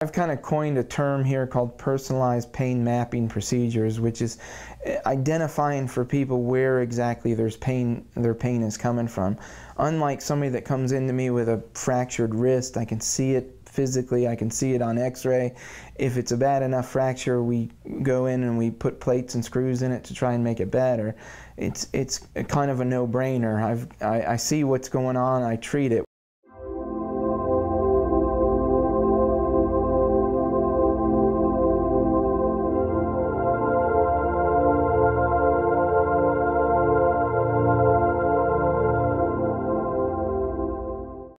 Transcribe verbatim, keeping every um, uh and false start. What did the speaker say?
I've kind of coined a term here called personalized pain mapping procedures, which is identifying for people where exactly there's pain, their pain is coming from. Unlike somebody that comes into me with a fractured wrist, I can see it physically, I can see it on x-ray. If it's a bad enough fracture, we go in and we put plates and screws in it to try and make it better. It's, it's kind of a no-brainer. I've, I, I see what's going on, I treat it.